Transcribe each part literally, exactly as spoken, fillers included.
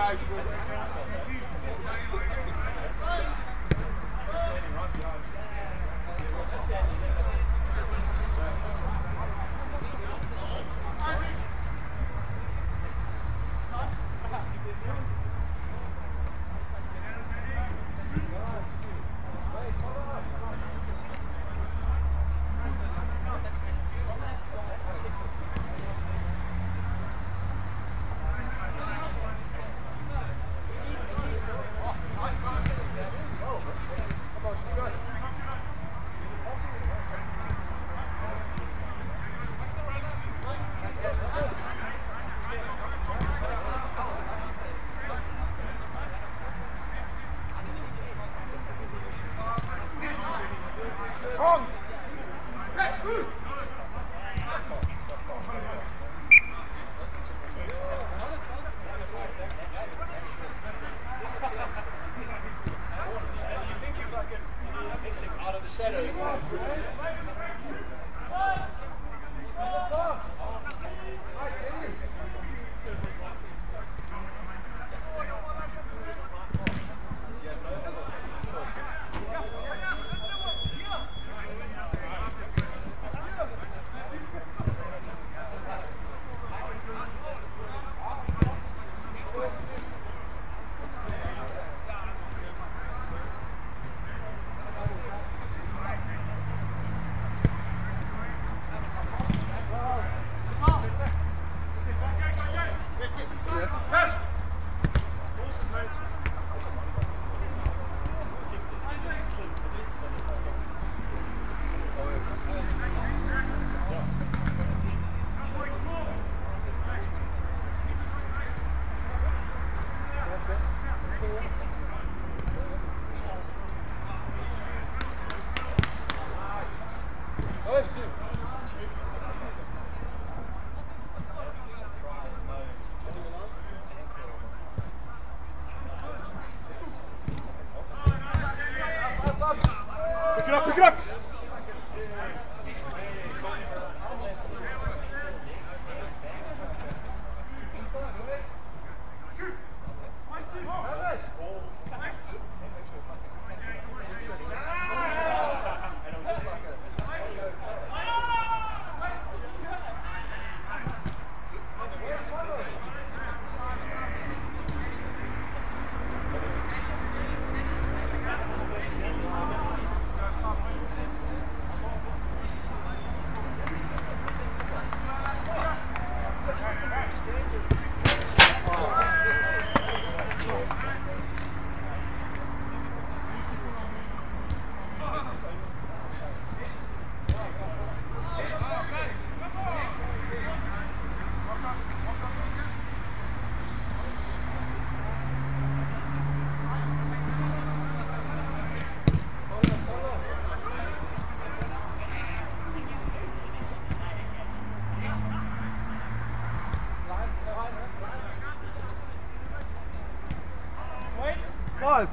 Five.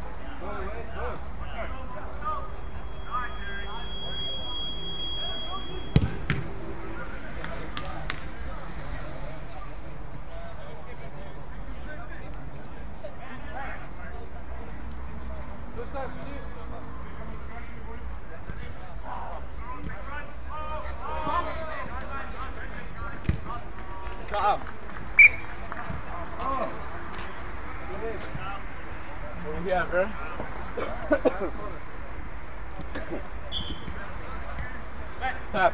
Cut him. Yeah, bro. Pass.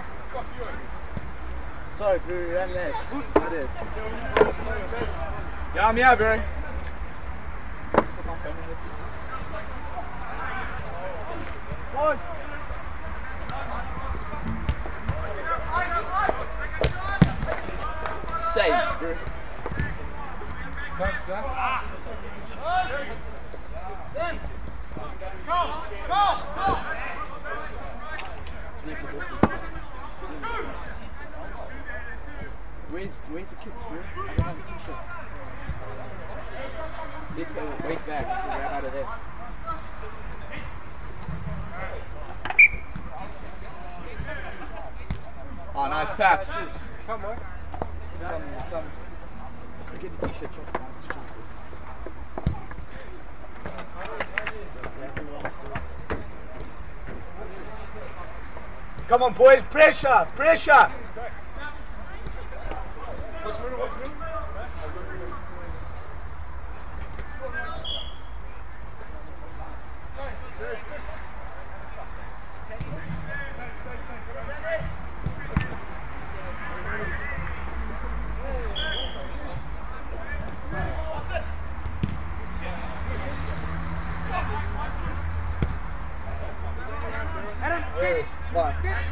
Sorry, bro. You ran late. That is. Yeah, I'm here, bro. One. Save, bro. Go! Go! Go! Where's, where's the kids, bro? I don't have a t-shirt. This way, wait back. Get out of there. Oh, nice pass. Come on. Come, come. Get the t-shirt, Chuck. Come on, boys, pressure, pressure. What's the what's the Hey, it's fine.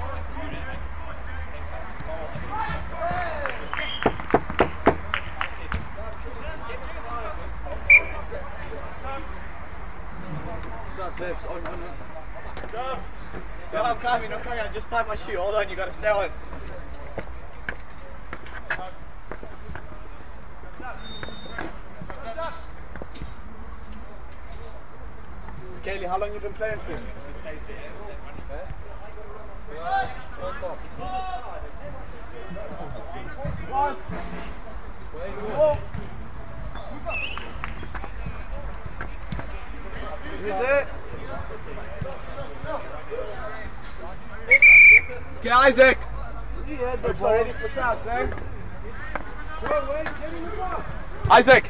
What's up, Pips? Oh, no, no. Come. No, I'm coming, I'm coming. I just tied my shoe. Hold on, you gotta stay on. Kaylee, how long you been playing for? One. Oh. Is it? Okay, Isaac. Yeah, the ball ready for South, eh? Isaac.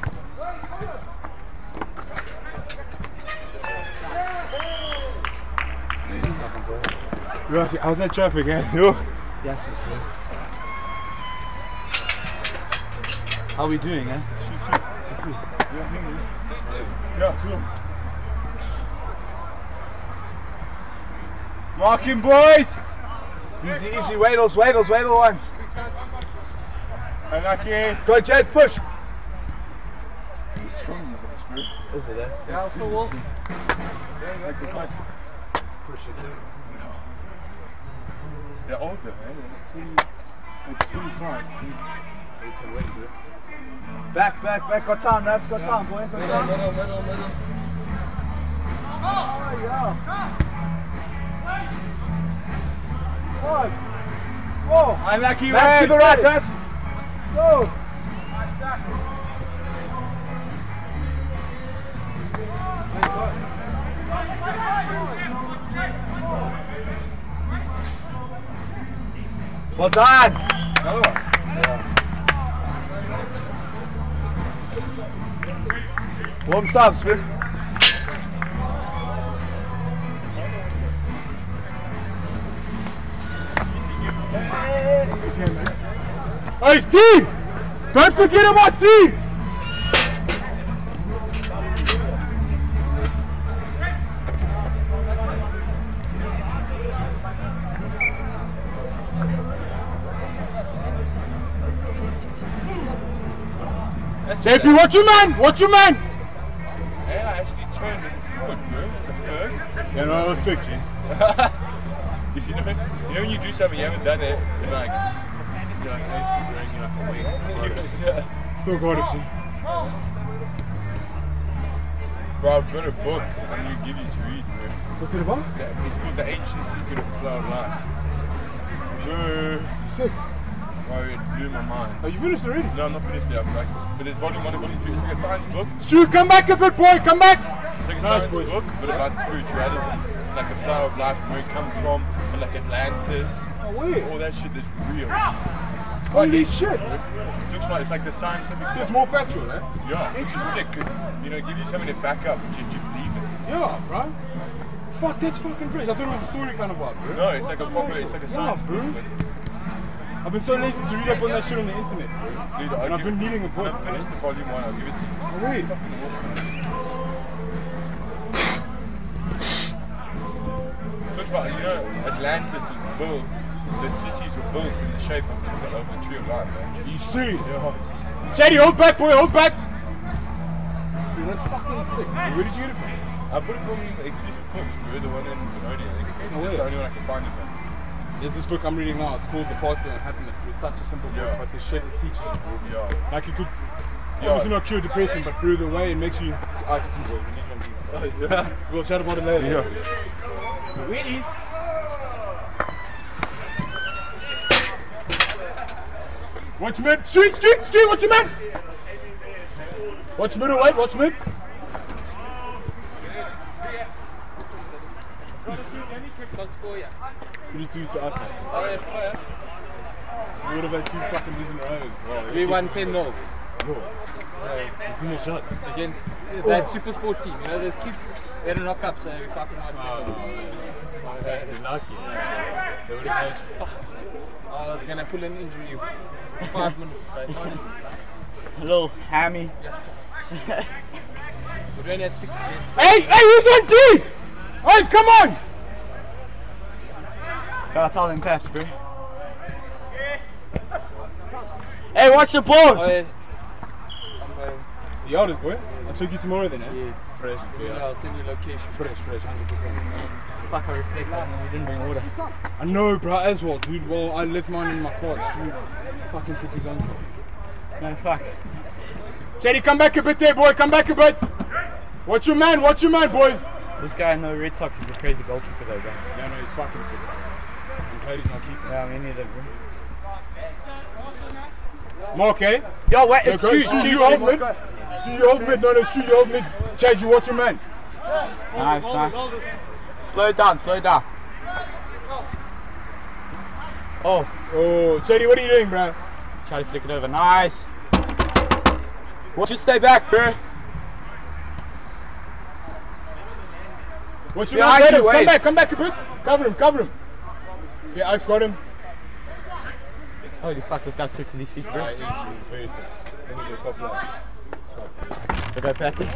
How's that traffic, eh? Yo. Yes, it's good. How are we doing, eh? two two. two two. Yeah, I think it is. two two. Yeah, two. Marking, boys! Easy, easy. Waddles, waddles, waddle once. Unlucky. Go, Jed, push. He's strong, he's like, spirit. Is it, eh? Yeah, for what? Like the kite. Push it. No. They're older, eh? They're like like twenty-five. We can wait, bro. Back, back, back. Got time, Raps. Got time, boy. Got Middle, time. middle, middle, middle. Oh, yeah. One. Whoa. Unlucky, Back to the right, Raps. Go. Well done. Another one. Warm subs, man. Oh, it's D! Don't forget about D! J P, watch your man! Watch your man! Yeah, I actually turned and scored, bro. It's the first. Yeah, no, I was sick, G. you, know, you know when you do something you haven't done it, and like, you're like, oh, it's just wearing you like a wig. Yeah. Still got it. Bro, I've got a book I'm going to give you to read, bro. What's it about? Yeah, it's called The Ancient Secret of the Flow of Life. Bro, Sick. bro, it blew my mind. Oh, you finished already? No, I'm not finished yet. I'm like, but there's volume one and volume two. It's like a science book. Stu, come back a bit, boy, come back! It's like a Nice, science boys. book, but about spirituality. Like the flower of life, where it comes from, and like Atlantis. Oh, weird. All that shit is real. It's quite Holy deep. shit. It looks like it's like the scientific. It's more factual, eh? Yeah, which is sick because you know, give you something to back up, which you believe in. Yeah, bro. Fuck, that's fucking fresh. I thought it was a story kind of vibe, bro. No, it's like a proper, it's like a science Yeah, bro. book. I've been so lazy to read up on that shit on the internet, bro. Dude, And I've been needing a book. When I finish the volume one, I'll give it to you. Oh, wait. Fucking awesome. Talk about, you know, Atlantis was built, the cities were built in the shape of the, of the tree of life. Eh? You serious? Yeah. Jady, hold back, boy, hold back! Dude, that's fucking sick. Where did you get it from? I bought it from Exclusive Books, bro, the one in Benoni, I think. Oh, That's yeah. the only one I can find it from. There's this book I'm reading now. It's called The Pathway of Happiness. Bro. It's such a simple book, Yeah. but the shit it teaches you, bro. Yeah. Like it could Yeah. obviously not cure depression, but through the way it makes you. I could teach you. We need some deep. Yeah. We'll chat about it later. Yeah. Ready? Watch mid. Street, street, street. Watch your man. Watch middle, wait. Watch mid. What did you do to us, man? We would have had two fucking losing in a row. Well, We won ten nil Yo, it's in a shot. against that super sport team. You know, those kids, they had a knock up, so we fucking won ten nil. They're lucky. They would have had. Fuck's sake. I was gonna pull an injury for five minutes, but not in. A little hammy. Yes, yes. We only had six jets. Hey, hey, who's on D? Guys, come on! Gotta tell them pass, bro. Hey, watch the ball! Oh, yeah. The eldest boy. I'll check you tomorrow then, eh? Yeah. Fresh, Yeah, yeah. I'll send you location. Fresh, fresh, one hundred percent. Fuck, I reflect that and we didn't bring water. I know, bro, as well, dude. Well, I left mine in my car. Dude, fucking took his own. Man, fuck. Chetty, come back a bit there, boy. Come back a bit. Watch your man. Watch your man, boys. This guy in the Red Sox is a crazy goalkeeper though, bro. No, no, he's fucking sick. And Cody's not keeping. Yeah, me neither, bro. Mark, eh? Yo, wait, No, it's go, two, shoot two, you two, hold two. mid. Shoot you hold mid. No, no, shoot you hold mid. Chad, you watch your man. Nice, nice. Slow down, slow down. Oh, Oh, Chetty, what are you doing, bro? try to flick it over. Nice. Just stay back, bro. Watch your Behind man, you, Dennis. Come wait. back, come back a bit. Cover him, cover him. Yeah, Alex got him. Holy fuck, this guy's quick with his feet, bro. Right, he's, he's very sick. Let me get top line. So, Go back, Patty.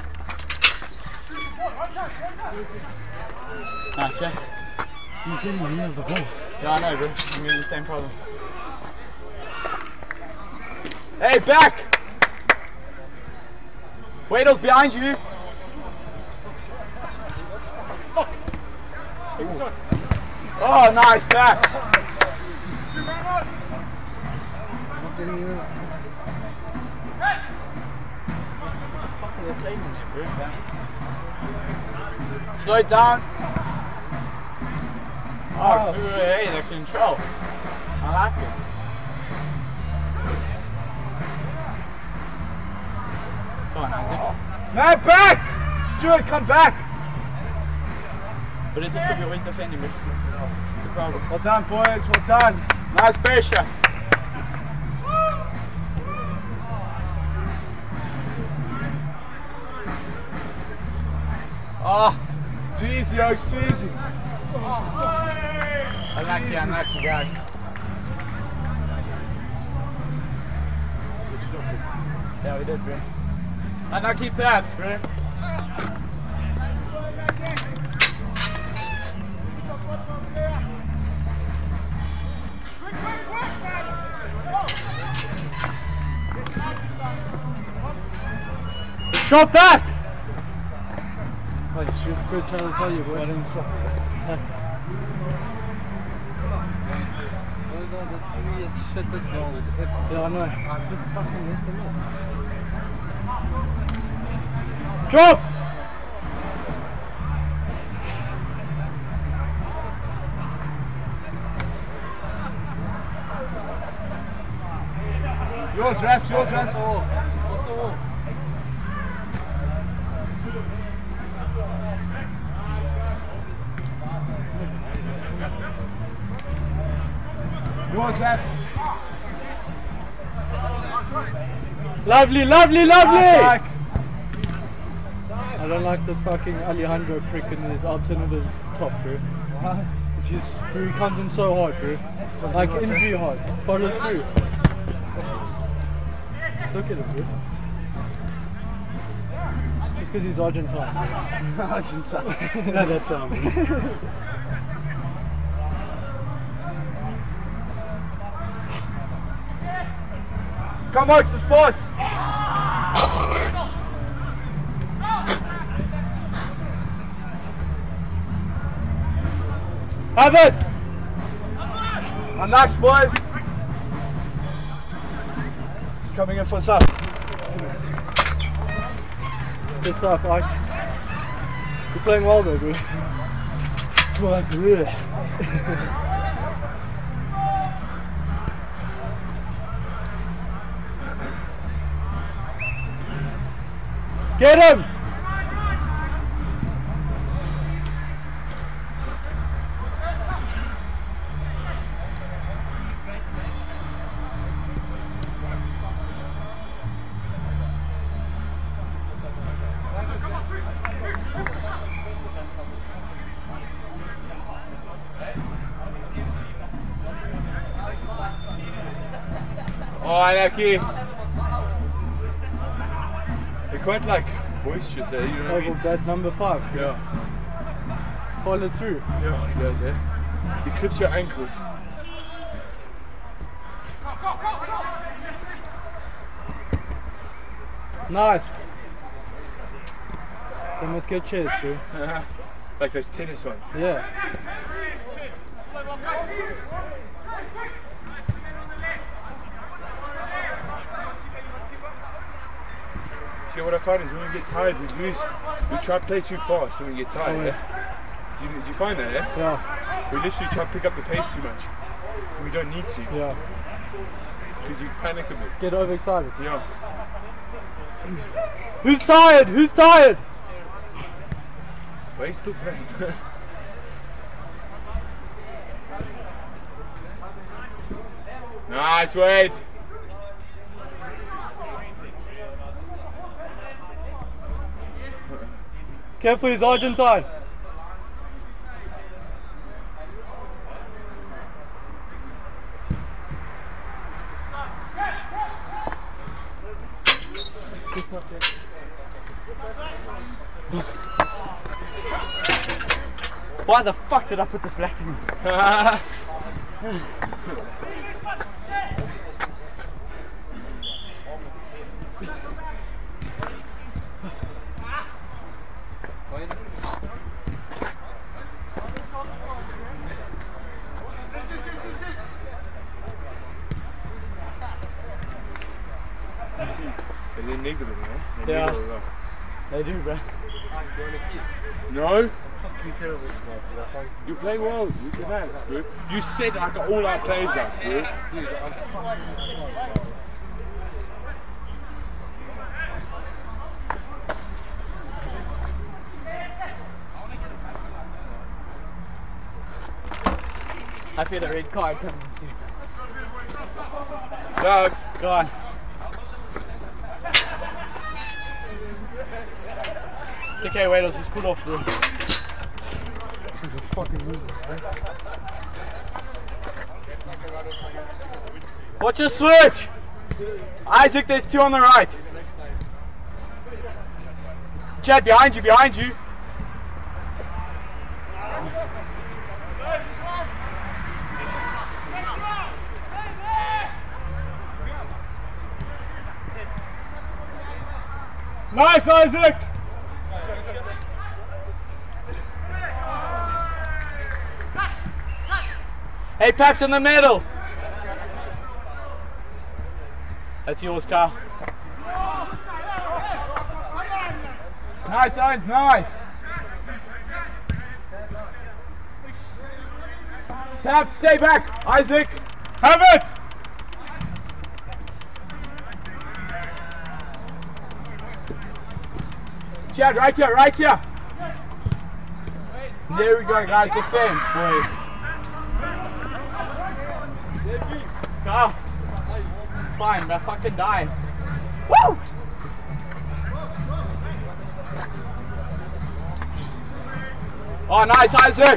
Nice, yeah. you couldn't even have the ball. Yeah, I know, bro. I'm having the same problem. Hey, back! Waitles behind you. Oh, nice back. Slow it down. Oh, hey, the control. I like it. Come on, Isaac. Man, back! Stuart, come back! But it's also if you're always defending me. It's a problem. Well done, boys. Well done. Nice pressure. Oh, Too easy, Oaks, too easy. unlucky, unlucky, guys. Yeah, we did, bro. Unlucky pass, bro. Drop back! Holy shit, good trying to tell you, boy. What in the Those are the three shittest goals ever. Yeah, I know. I just fucking hit them up. Drop! Yours, Raps, yours, Raps. Off the wall. Yours, Raps. Lovely, lovely, lovely! Nice, I don't like this fucking Alejandro prick in his alternative top, bro. If he's, bro, he comes in so hard, bro. Like injury hard. Follow through. Look at him, bro. Just because he's Argentine. Argentine. No, that's um. Come on, it's the sports! Have it! Unlocks, boys! He's coming in for a sub. Good stuff, Ike. You're playing well though, bro. Get him! Oh, okay. They're quite like boisterous, eh? You know what I Oh, mean? that number five. Yeah. Follow through. Yeah, he does, eh? He clips your ankles. Nice. They must get chairs, bro. Like those tennis ones. Yeah. See, what I find is when we get tired, we lose. We try to play too fast when we get tired, Oh, eh? Do you, do you find that, eh? Yeah. We literally try to pick up the pace too much. We don't need to, Yeah. because you panic a bit. Get overexcited. Yeah. Who's tired? Who's tired? But he's still playing. Nice, Wade. Careful, he's Argentine. Why the fuck did I put this black thing? And then negative, eh? Yeah. Negative, right? They do, bro. No? Fucking terrible tonight, dude. I can't. You play well, dude. Relax, bro. You said I got all our players up, bro. Dude, I'm I feel a red card coming soon. Doug. Go on. It's okay, wait, let's just cool off, bro. Watch your switch! Isaac, there's two on the right. Chad, behind you, behind you. Nice, Isaac! Hey, Paps in the middle. That's yours, Carl. Nice, Owens, nice! Tap, stay back! Isaac! Have it! Chad, right here, right here! There we go, guys, defense, boys. Carl. Fine, but fucking die. Woo! Oh, nice, Isaac!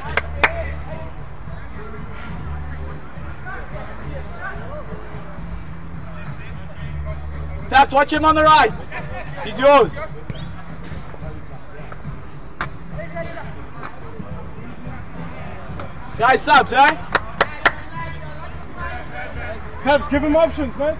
Taps, watch him on the right. He's yours. Guys, subs, eh? Caps, give him options, man.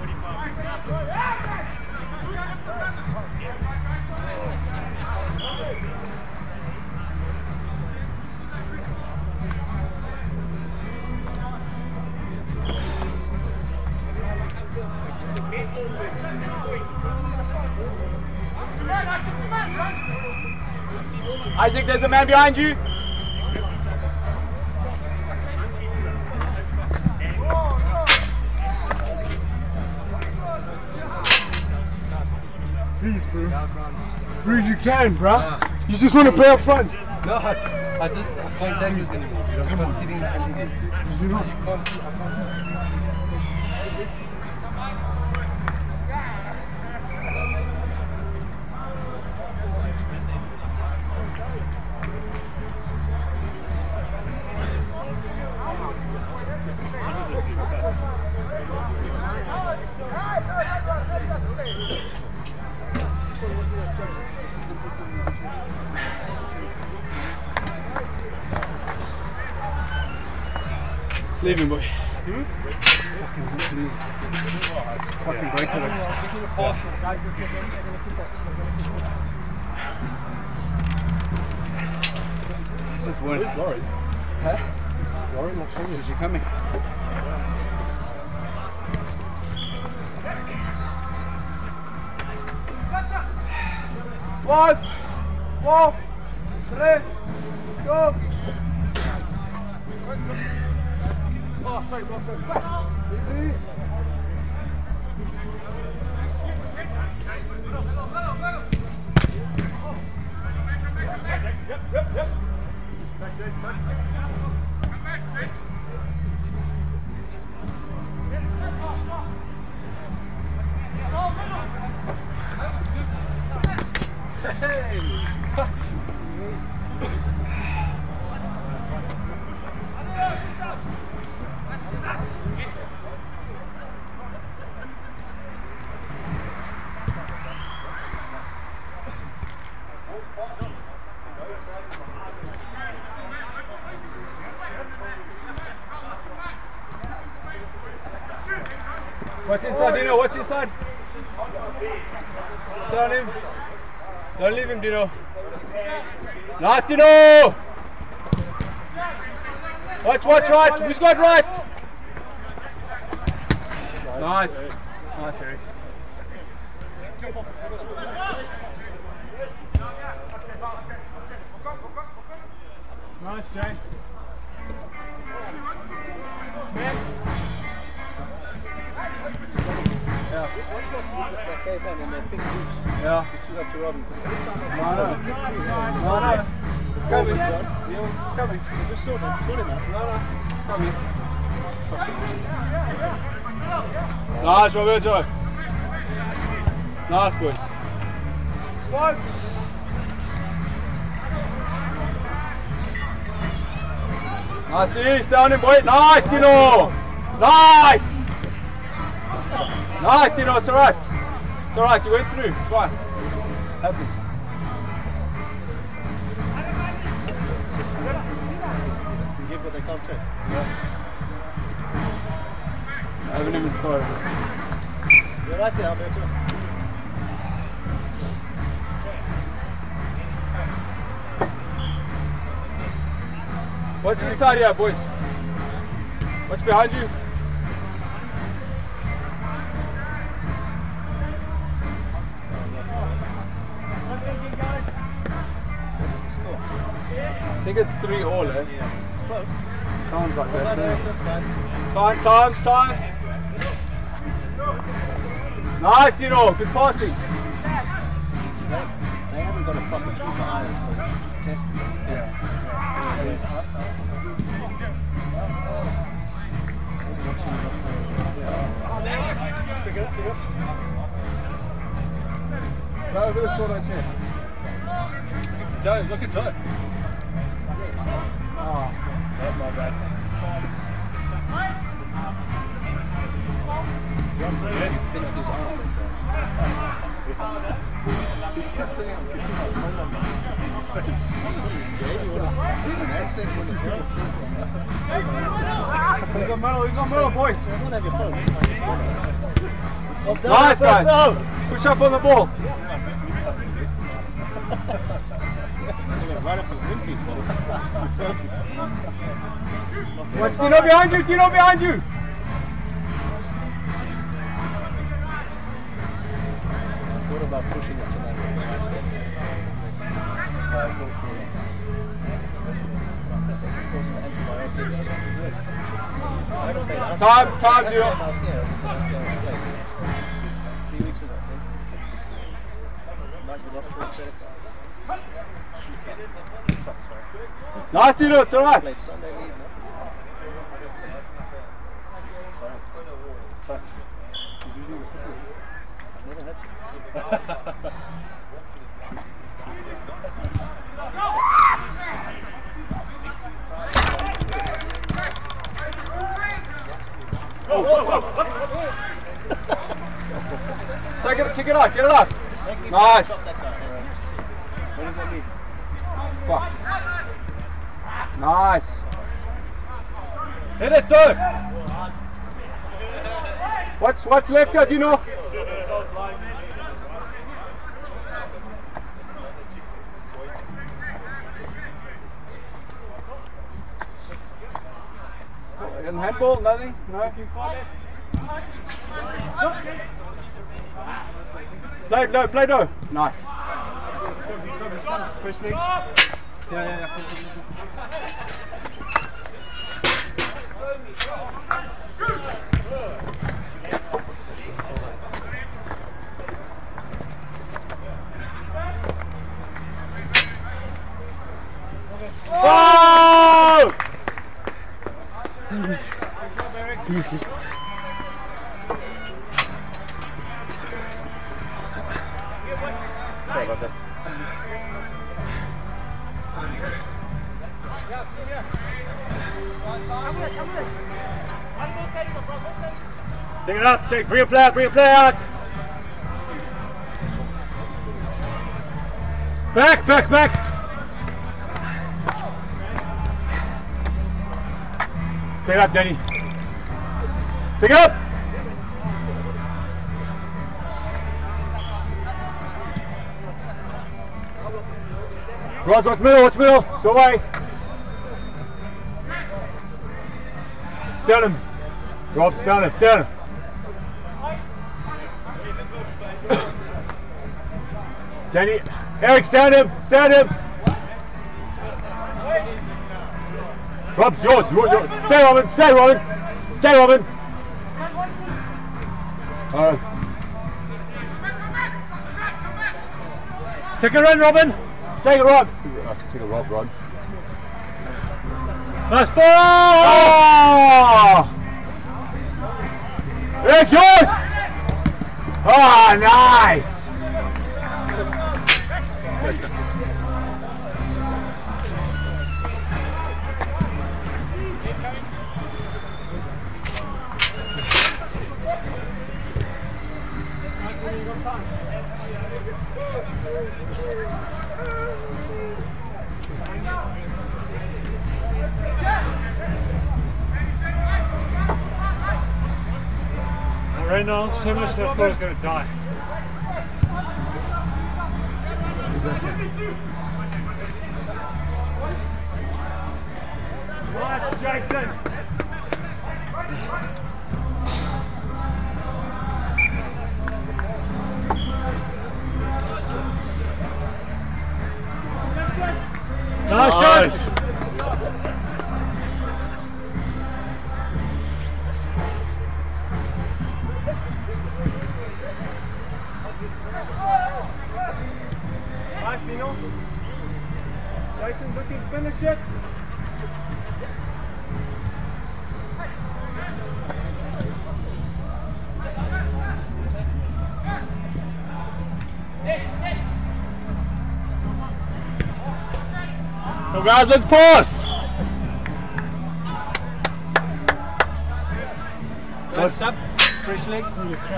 Isaac, there's a man behind you. Please, bro. Bro, you can, bro. You just want to play up front. No, I, I just I can't take this anymore. Dude. I'm Come on. conceding conceding. You know. You can't. I can't. Leave him, boy. Hmm? Fucking lose. Fucking break it. This is one. Where's Laurie? Huh? Laurie, not coming. Is she coming? Five, four, three, go. Oh, sorry, go, go, go. Yep, yep, yep. Watch inside, Dino, watch inside. Stay on him. Don't leave him, Dino. Nice, Dino! Watch, watch, right. Who's got right? Nice. Nice, Eric. Nice, Jay. That caveman in their pink boots. Yeah. Just stood up to Robin. No, no. No, no. It's coming. Yeah, it's coming. Just sort him, sort him out. No, no. It's coming. Nice, Roberto. Nice, boys. One. Nice, Dino. Stay on him, boy. Nice, Dino. Nice. Nice, Dino. It's alright. It's alright. You went through. It's fine. Happens. You give what they can't take. I haven't even started. You're right there, Alberto. Watch inside here, boys. Watch behind you. I think it's three all, eh? Close. Sounds like No, that. no, isn't it? that's fine. Fine, time, time. Nice, Dino. Good passing. They, they haven't got a proper keeper either, so you should just test them. Yeah. Go over the short chair. Joe, look at Joe. Oh, that's my bad. John Brady finished his arse like access on the phone. He's got medal, he's got medal, boys. I don't have your phone. Well done, Nice, guys. Alberto. Push up on the ball. Right up his windpiece, buddy. Watch Dino behind you, Dino behind you. Thought about pushing it tonight. Uh, it's all cool. The second course of antibiotics. I haven't played out. Time, time, Last Dino. game I was here, it was the last game I played. Three weeks ago, I think. Night we lost three credit cards. Sucks, right? Nice, Dino, it's alright. Played Sunday league, no? Sorry. Sucks. You're usually with footballers. I've never had to. Take it, kick it out, get it out. Nice. Stop that guy. What does that mean? Fuck. Nice. Hit it, though. What's, what's left out, you know? And handball, nothing? No? Play, no, play, no. Nice. Push legs. Yeah, yeah, yeah. Oh! Sorry about that. Take it up, take, bring a play out, bring a play out. Back, back, back. Take it up, Danny. Take it up. Ross, watch middle, watch middle. Go away. Stand him. Rob, stand him, stand him. Danny, Eric, stand him, stand him. Rob's yours, yours, yours. Stay, Robin, stay, Robin. Stay, Robin. All right. Take a run, Robin. Take a Rob. Take a Rob, Rod. Nice ball! Oh! Eric, yours! Oh, nice! Right now, so much that floor is going to die. Nice, Jason! Nice shot! Nice, Nino. Jason's looking to finish it. So guys, let's pause. What's up? Fresh leg.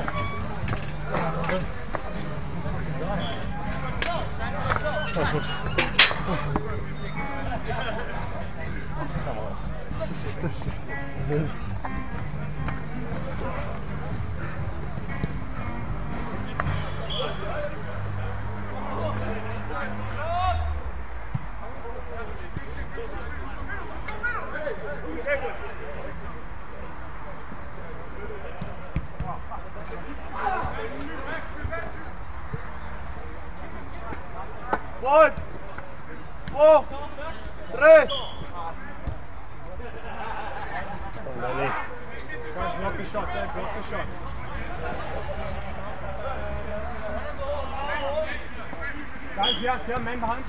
One, four, three. Guys, block the shot, Dad, block the shot. Guys, here, here, man behind.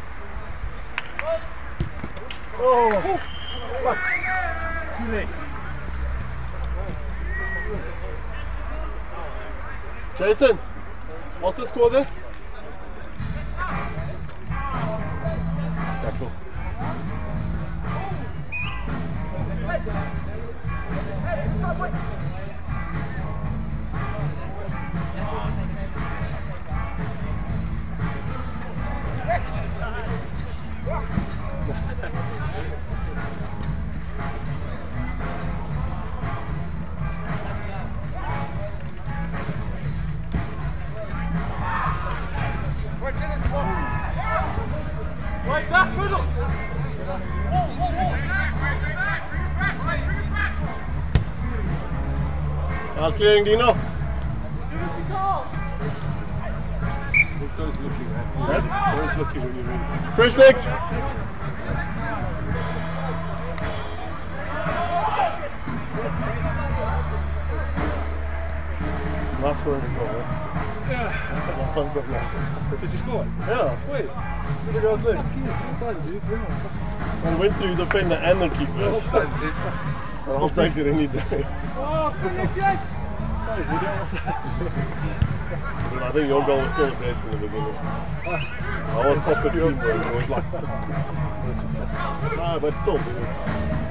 Oh, fuck. Too late. Jason, what's the score there? Cool. How's clearing, Dino? Those looking at you. Red? Those looking when you're in. Fresh legs! Nice scoring the goal, eh? Yeah. Thumbs up now. Did you score? Yeah. Wait. Look at those legs. Well done, dude. Yeah. And went through the defender and the keeper. Well done, dude. I'll take it any day. Oh, finish it! Sorry, video. But I think your goal was still the best in the beginning. I was top of team, bro. It was like... Ah, but still, dude. It's...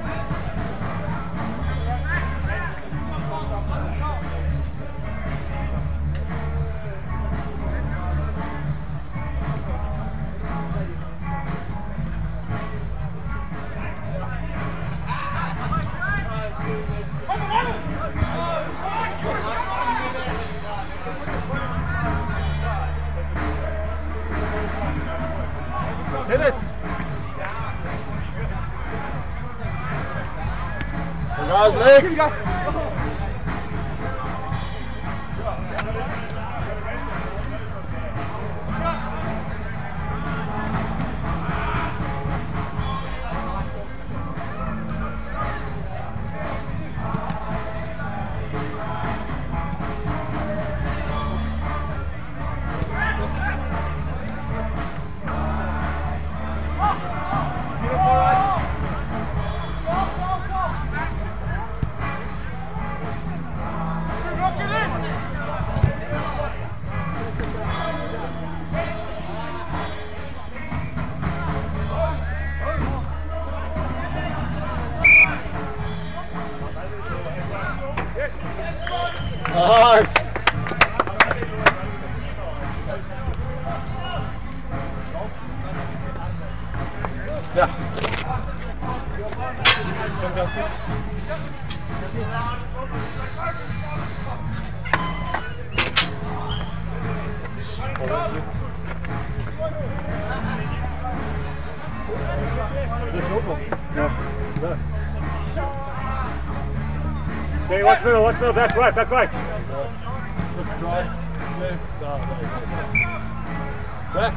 Hit it! Hey guys, legs! Nice! Yeah. Okay, watch middle, watch middle, back right, back right. Look right, left, no, no, no. Back.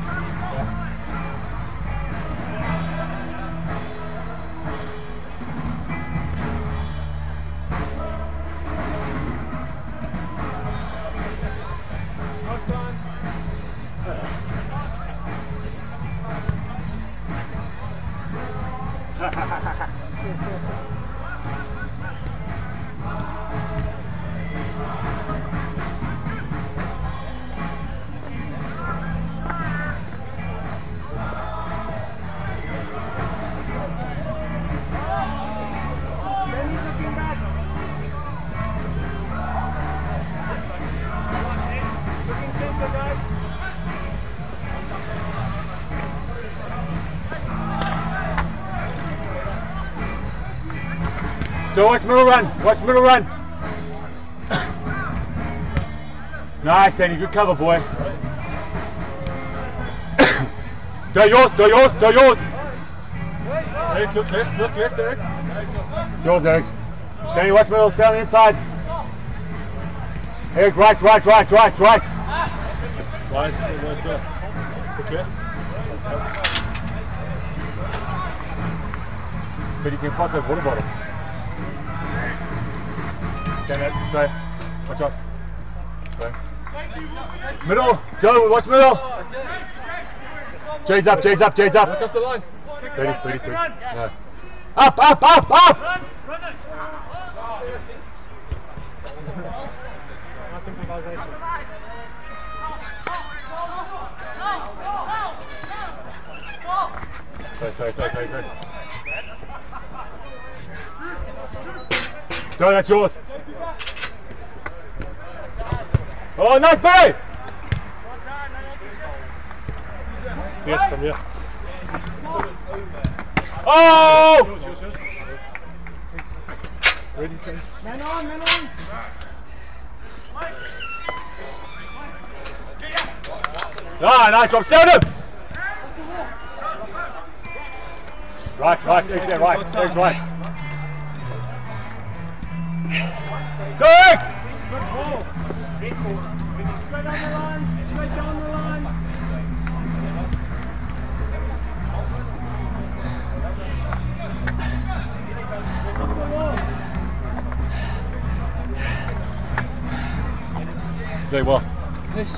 So watch middle run, watch middle run. Nice, Danny, good cover, boy. Go yours, go yours, go yours. Eric, look left, look left, Eric. Yours, Eric. Danny, watch middle, stay on the inside. Eric, right, right, right, right, right. Right, right, uh, look left. But you can pass that water bottle. Stand up, stay. Watch out. Stay. Middle, go, watch middle. Jay's up, Jay's up, Jay's up. Look up the line. Ready, ready, ready. No. Up, up, up, up! Nice improvisation. Sorry, sorry, sorry, sorry, sorry. Go, that's yours. Oh, nice, Barry! Yes, I'm here. Oh! Yours, yours, yours. Ready, James? Man on, man on! Ah, nice job, Seldom! Right, right, Eric's there, right, Eric's right. Go Eric! Straight on the line, straight down the line. Very well. This.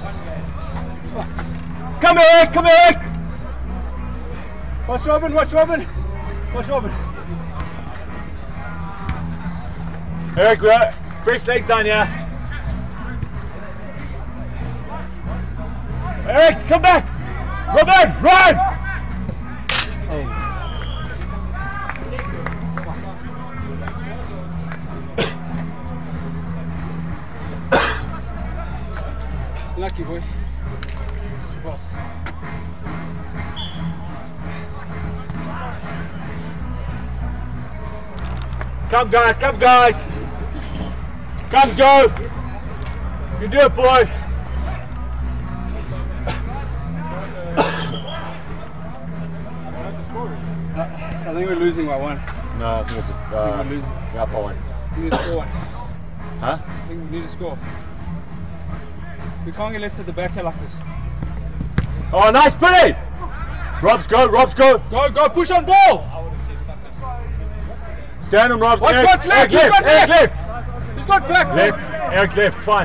Come Eric, come Eric! Watch Robin, watch Robin. Watch Robin. Eric, we are fresh legs down here. Eric, come back! Robin, run! Lucky boy. Come guys, come guys! Come go! You do it, boy! I think we're losing by one. No, I think it's a, uh, I think we're losing. yeah, for one. We need to score one. Huh? I think we need to score. We can't get left at the back here like this. Oh, nice play! Robs, go, Robs, go! Go, go, push on ball! Stand on Robs. Watch, Eric, watch, left, Eric he's got left, Eric left. left! He's got back! Left, Eric left, fine.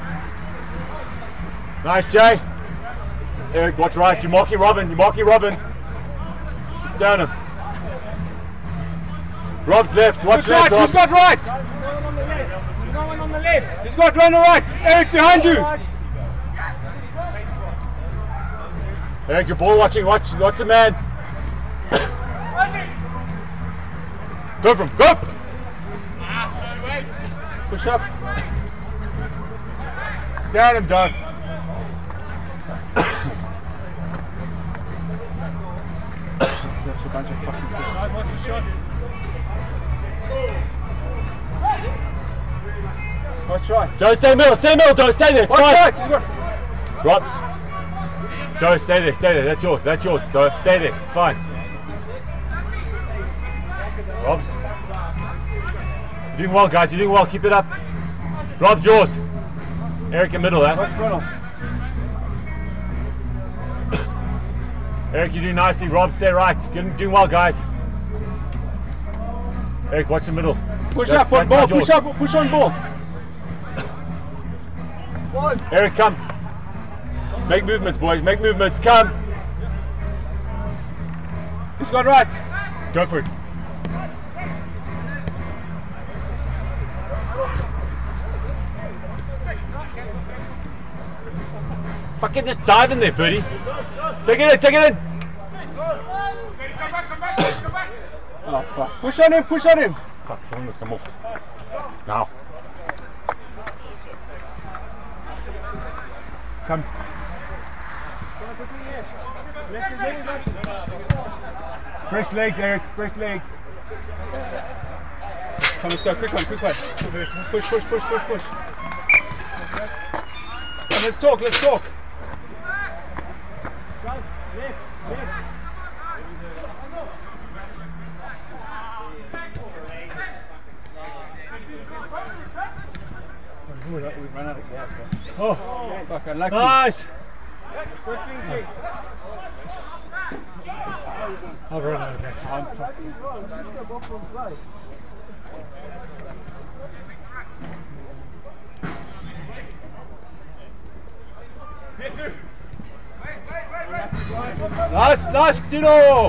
Nice, Jay. Eric, watch right. You're marking Robin, you're marking Robin. You stay on him. Rob's left, watch Push left, right, Rob. he's got right! Going on the left. He's got one on the right. Eric behind you. Eric, you're ball watching, watch, watch the man. Go from, go! Push up. Stay on him, Doug. That's a bunch of fucking push. Watch right. Don't stay middle, stay middle, don't stay there, it's Watch fine. right. He's got... Robs. Don't stay there, stay there, that's yours, that's yours. Don't stay there, it's fine. Robs. You're doing well, guys, you're doing well, keep it up. Rob's yours. Eric in middle, Watch eh? Bruno. Eric, you're doing nicely. Rob, stay right. You're doing well, guys. Eric, watch the middle. Push That's- up on that's ball. yours. Push up. Push on ball. Eric, come. Make movements, boys. Make movements. Come. He's got right. Go for it. Fucking just dive in there, Birdie. Take it in, take it in. Oh fuck. Push on him. Push on him. Fuck, someone must come off. Now. Come. Fresh legs, Eric. Fresh legs. Come, let's go. Quick one. Quick one. Push. Push. Push. Push. Push. Come, let's talk. Let's talk. We ran out of gas. Oh, Fuck, unlucky. nice. I've run out of gas. Nice, nice, Dino!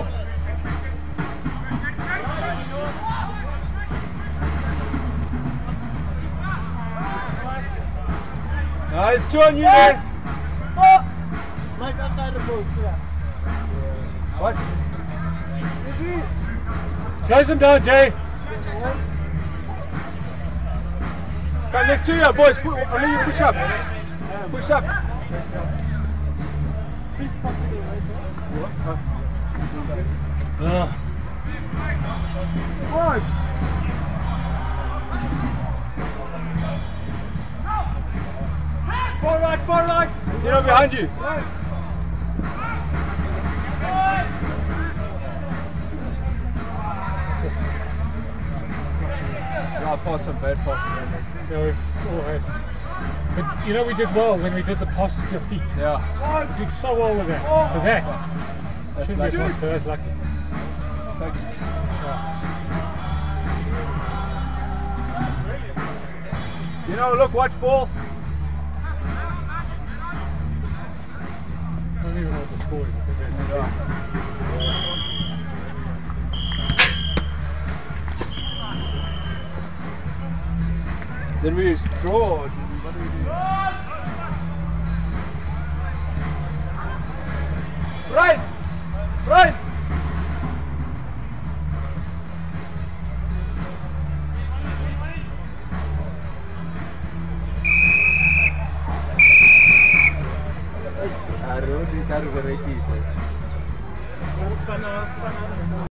Nice, two on you, man. Right outside the boat, yeah. What? Close him down, Jay. Come, there's two here, boys. Pu- only you push up. Push up. Please pass me the right Uh, Boys! Far right, far right. You know, behind you. our pass some bad passes. Yeah, we've all had. But you know, we did well when we did the pass to your feet. Yeah. We did so well with that. For that. That's Shouldn't be a lucky. pass, but that's lucky. Thank you. You know, look, watch ball. I don't even know what the score is. I think they're- Did we draw? Or did we, what did we do? Right! Right! I don't think that was a